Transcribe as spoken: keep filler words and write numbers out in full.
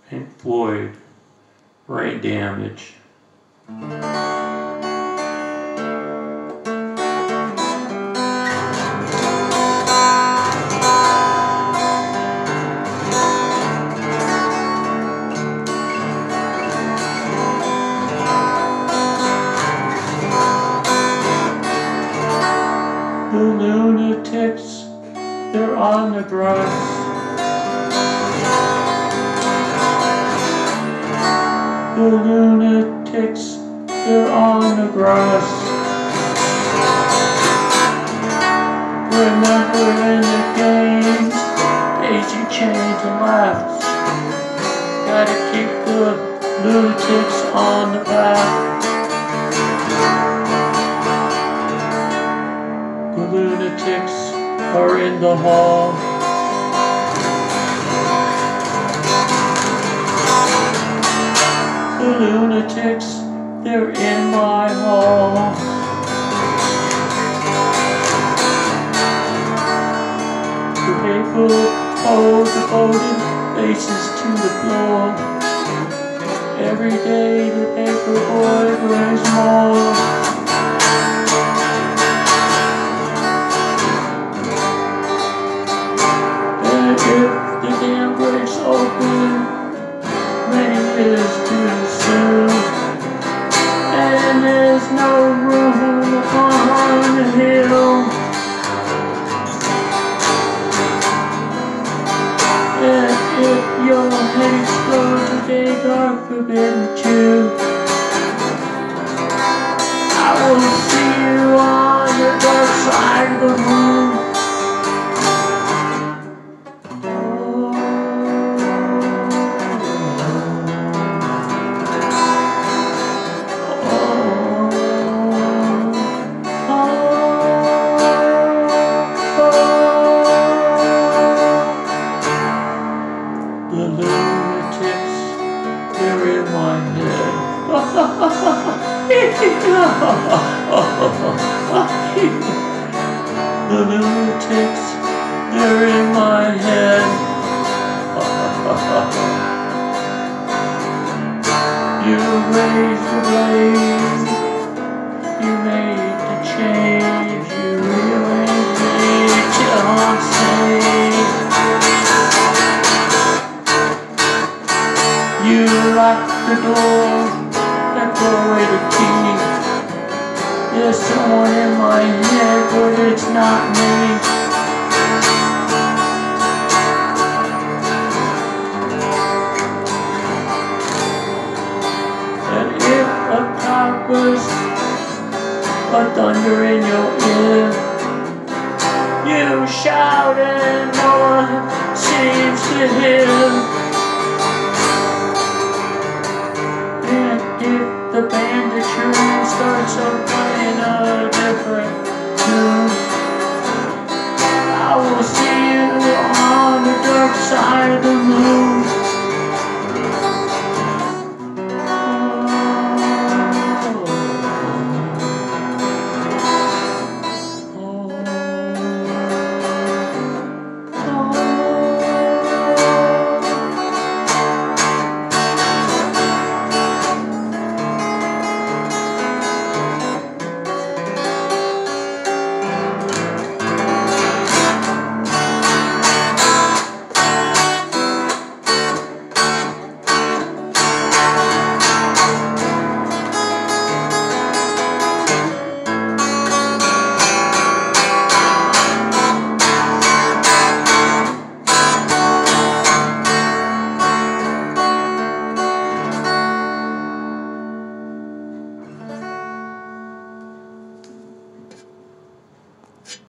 and Floyd, brain damage. The lunatics, they're on the grass. The lunatics, they're on the grass. Remember in the games, daisy chains and laughs. Gotta keep the lunatics on the path. The lunatics are in the hall. The lunatics, they're in my hall. The paper hold devoted faces to the floor. Every day the paper boy brings more. If the dam breaks open, many years too soon, and there's no room upon the hill. And if your head explodes today, God forbid you, I will see you on the dark side of the moon. The lunatics, they're in my head. The lunatics, they're in my head. You raised the blaze, you made the change, you rearranged me till I'm safe. You locked the door and threw away the key. There's someone in my head, but it's not me. And if a cloud bursts a thunder in your ear, you shout and no one seems to hear.